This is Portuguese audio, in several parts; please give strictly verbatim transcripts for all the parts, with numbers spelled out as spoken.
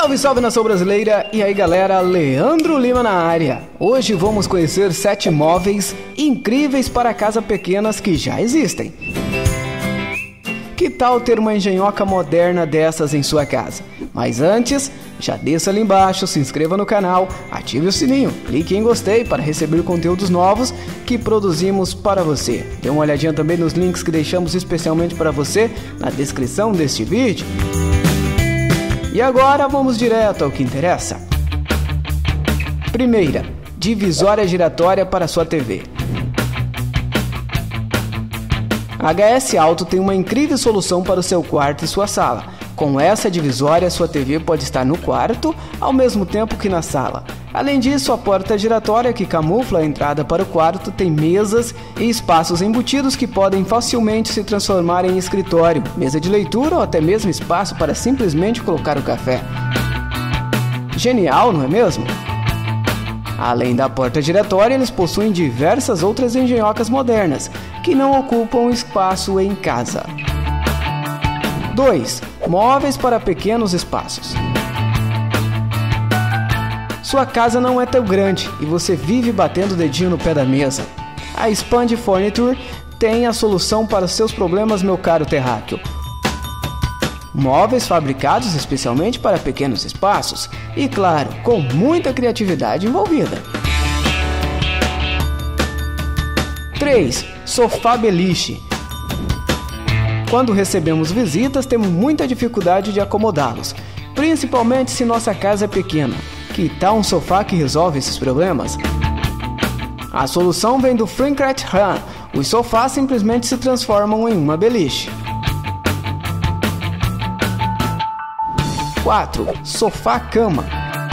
Salve, salve nação brasileira! E aí galera, Leandro Lima na área. Hoje vamos conhecer sete móveis incríveis para casas pequenas que já existem. Que tal ter uma engenhoca moderna dessas em sua casa? Mas antes, já desça ali embaixo, se inscreva no canal, ative o sininho, clique em gostei para receber conteúdos novos que produzimos para você. Dê uma olhadinha também nos links que deixamos especialmente para você na descrição deste vídeo. E agora vamos direto ao que interessa. Primeira, divisória giratória para sua T V. A H S Alto tem uma incrível solução para o seu quarto e sua sala. Com essa divisória, sua T V pode estar no quarto ao mesmo tempo que na sala. Além disso, a porta giratória que camufla a entrada para o quarto tem mesas e espaços embutidos que podem facilmente se transformar em escritório, mesa de leitura ou até mesmo espaço para simplesmente colocar o café. Genial, não é mesmo? Além da porta giratória, eles possuem diversas outras engenhocas modernas que não ocupam espaço em casa. dois. Móveis para pequenos espaços. Sua casa não é tão grande e você vive batendo o dedinho no pé da mesa. A Expand Furniture tem a solução para os seus problemas, meu caro terráqueo. Móveis fabricados especialmente para pequenos espaços e, claro, com muita criatividade envolvida. três. Sofá beliche. Quando recebemos visitas, temos muita dificuldade de acomodá-los, principalmente se nossa casa é pequena. Que tal um sofá que resolve esses problemas? A solução vem do Frankrat Ram. Os sofás simplesmente se transformam em uma beliche. quatro. Sofá-cama.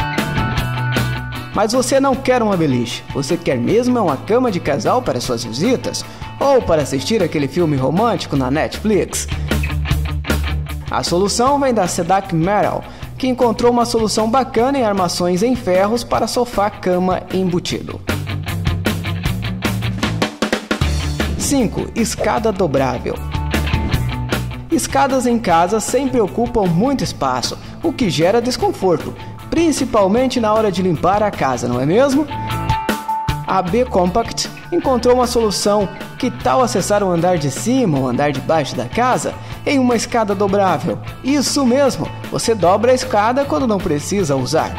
Mas você não quer uma beliche, você quer mesmo uma cama de casal para suas visitas? Ou para assistir aquele filme romântico na Netflix? A solução vem da Sedac Metal, que encontrou uma solução bacana em armações em ferros para sofá-cama embutido. cinco. Escada dobrável. Escadas em casa sempre ocupam muito espaço, o que gera desconforto, principalmente na hora de limpar a casa, não é mesmo? A B Compact encontrou uma solução. Que tal acessar o andar de cima ou andar de baixo da casa em uma escada dobrável? Isso mesmo, você dobra a escada quando não precisa usar.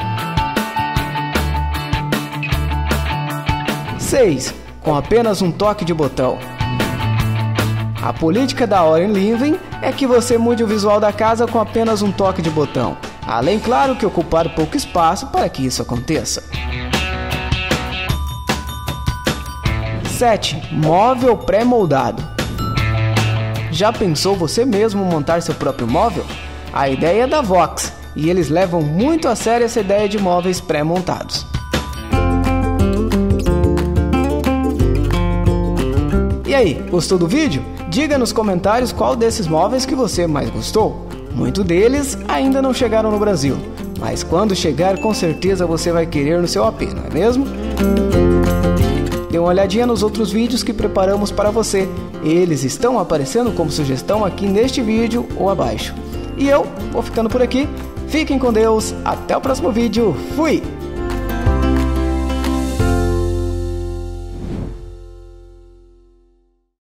seis. Com apenas um toque de botão. A política da Oren Living é que você mude o visual da casa com apenas um toque de botão. Além, claro, que ocupar pouco espaço para que isso aconteça. sete. Móvel pré-moldado. Já pensou você mesmo montar seu próprio móvel? A ideia é da Vox e eles levam muito a sério essa ideia de móveis pré-montados. E aí, gostou do vídeo? Diga nos comentários qual desses móveis que você mais gostou. Muitos deles ainda não chegaram no Brasil, mas quando chegar com certeza você vai querer no seu A P, não é mesmo? Dê uma olhadinha nos outros vídeos que preparamos para você. Eles estão aparecendo como sugestão aqui neste vídeo ou abaixo. E eu vou ficando por aqui. Fiquem com Deus. Até o próximo vídeo. Fui!